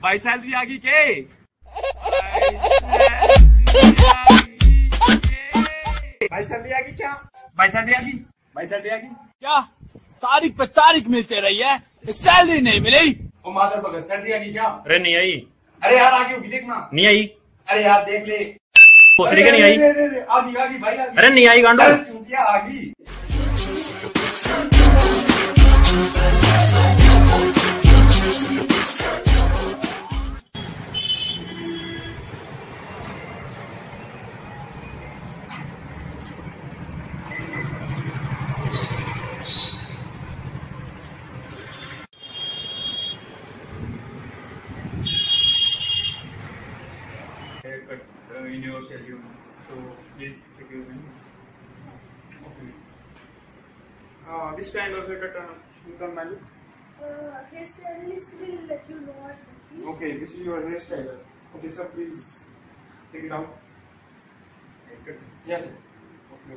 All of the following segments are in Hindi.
भाई सैलरी आ गई के? भाई सैलरी आ गई क्या? भाई सैलरी आ गई? भाई सैलरी आ गई क्या? तारीख पे तारीख मिलते रही है, सैलरी नहीं मिली। ओ माधर भगत सैलरी आ गई क्या? अरे नहीं आई। अरे यार आ गई होगी, देखना। नहीं आई। अरे यार देख ले। पोसड़ी के नहीं आई। आ गई भाई आ गई। अरे नहीं आई गांडो। चूतिया आ गई। Haircut in your schedule, so please check your menu. Okay. Which kind of haircut you can menu? Hairstylist will let you know what it is. Okay, this is your hairstyle. Okay, sir, please check it out. Haircut. Yes. Okay.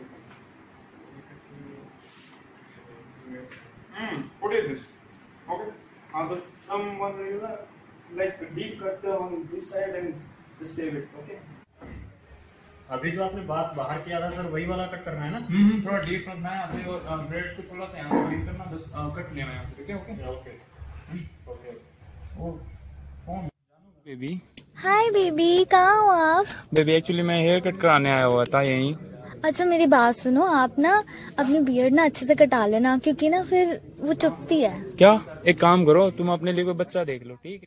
What is this? Okay. But someone like deep cut on this side and just save it. Okay. अभी जो आपने बात बाहर किया था सर, वही वाला कट करना है ना? थोड़ा डीप करना है ऐसे, और ब्रेड को थोड़ा सा यहाँ से डीप करना, बस कट लेना है यहाँ से। ठीक है? Okay okay. ओ कौन? बेबी। हाय बेबी, कहाँ हो आप? बेबी एक्चुअली मैं हेयर कट कराने आया हुआ था यहीं। अच्छा मेरी बात सुनो, आप ना अपनी बियर्ड ना अच्छे से कटा लेना, क्योंकि ना फिर वो चुभती है। क्या? एक काम करो, तुम अपने लिए कोई बच्चा देख लो। ठीक है?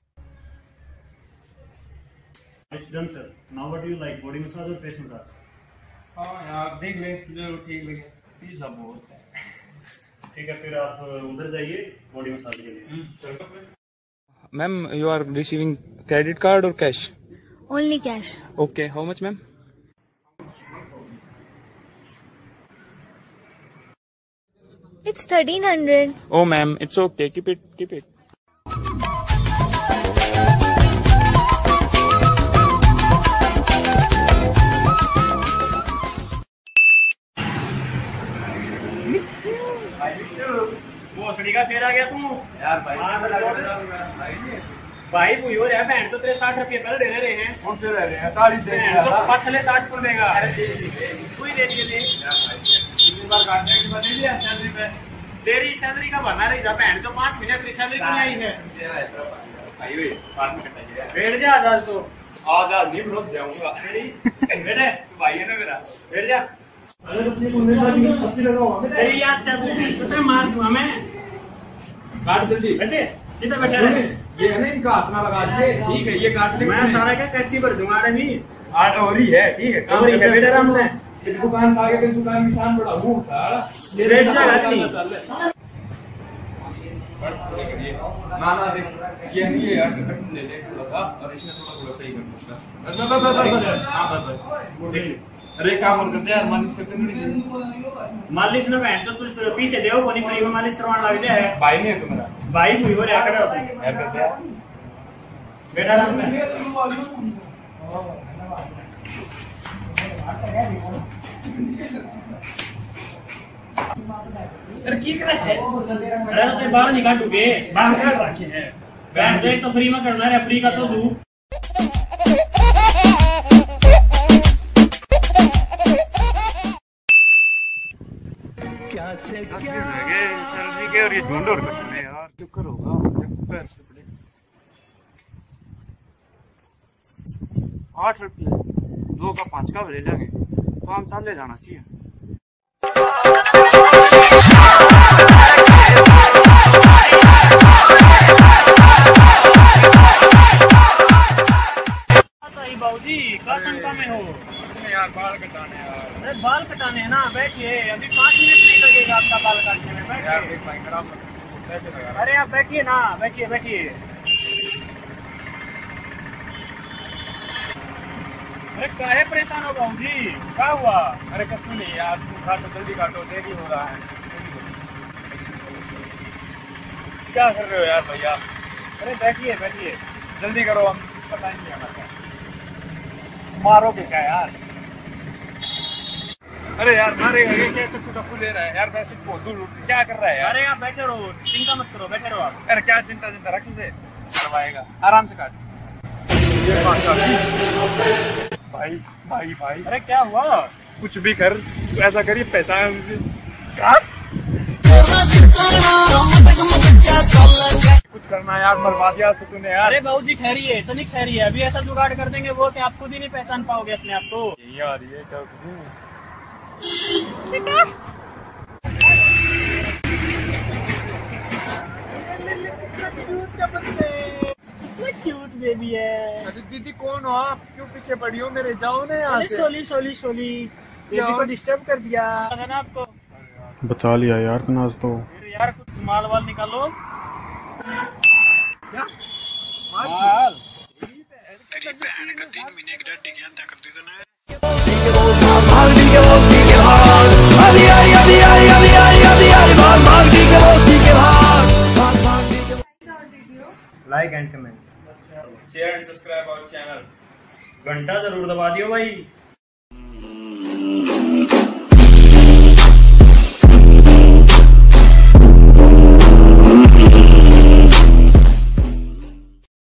It's done sir. Now what do you like? Body massage or face massage? हाँ यार देख ले, जो ठीक लगे। प्लीज आप बहुत है। ठीक है, फिर आप उधर जाइए बॉडी मसाज के लिए। Ma'am you are receiving credit card और cash? Only cash. Okay, how much ma'am? It's 1300. Oh ma'am, it's okay. Keep it, keep it. भोसड़ी का फिर आ गया तू यार भाई बुई हो रहा है बहन तो तेरे 60 रुपये पहले दे रहे हैं। कौन से रह रहे हैं? 40 दे रहे हैं। 60 को देगा। तू ही दे दिए थे। तेरी सैलरी का बना रही था बहन तो 5 महीने तेरी सैलरी तो नहीं है। बैठ जा आजाद तो आजाद नहीं रोक जाऊंगा। बेटे भाई है ना मेरा, बैठ जा। तेरी याद क्या मार दूंगा मैं। काट जल्दी। बैठे सीधा बैठे रहे। ये है ना, इनका हाथ ना लगा दे। ठीक है, ये काट ले। मैं सारा क्या कैची भर दूंगा। अरे नहीं आठ और ही है। ठीक है, और ही है बेटे राम ने। दुकान से आगे दुकान की शान बड़ा मुंह सारा रेट जगह नहीं ना ना देख, ये नहीं है यार, कट ले ले थोड़ा सा, और इसमें थोड़ा सही कर बस। अरे काम और करते यार, मालिश करते नहीं। मालिश में बहन तो तू पीछे देव कोनी फ्री में मालिश करवाने लग जाए। भाई नहीं है तुम्हारा? भाई हुई हो रहा करे बेटा राम में। अरे की कर है? अरे तो बाहर निकाल डूबे, बाहर कर रखे हैं। बहन से तो फ्री में करना है, फ्री का तो दू। क्या से क्या सैलरी के और ये झुंड और करते यार, चक्कर होगा जब पैर से पड़े। 8 रुपये 2 का 5 का ले लेंगे तो हम साथ ले जाना चाहिए। बाबूजी क्या शंका में हो? यार बाल कटाने यार। अरे बाल कटाने है ना, बैठिए अभी 5 मिनट नहीं लगेगा आपका बाल काटने में। बैठिए। अरे आप बैठिए ना, बैठिए बैठिए। अरे काहे परेशान हो बाबूजी, क्या हुआ? अरे कुछ नहीं यार, तुम काटो जल्दी काटो, देरी हो रहा है। क्या कर रहे हो यार भैया? अरे बैठिए बैठिए, जल्दी करो, हम पता नहीं हमारा। मारोगे क्या यार? अरे यार मारेगा ये, क्या चक्कू ले रहा है यार? वैसे क्या कर रहा है यार? अरे आप बैठे रहो, चिंता मत करो, बैठे रहो आप। यार क्या चिंता रख से करवाएगा, आराम से काट। ये भाई भाई भाई, अरे क्या हुआ? कुछ भी कर, ऐसा करिए पहचान। कुछ करना है यार, मरवा दिया तो तूने यार। अरे बाबूजी ठहरिए, ऐसा नहीं ठहरिए, अभी ऐसा जुगाड़ कर देंगे वो कि आप खुद ही नहीं पहचान पाओगे अपने आप को। यही आ रही है क्या? क्यूट बेबी है। अरे दीदी कौन हो आप? क्यों पीछे पड़ी हो मेरे? जाओ ना यहाँ से। सोली सोली सोली, बेबी को डिस्टर्ब कर दिया था ना आपको। बचा लिया यार तनाज तो। फिर यार कुछ माल वाल निकालो। क्या माल? तेरी बहन का 3 महीने की डैडी की हत्या कर दी तूने। Like and comment, share and subscribe our channel. घंटा जरूर दबा दियो भाई।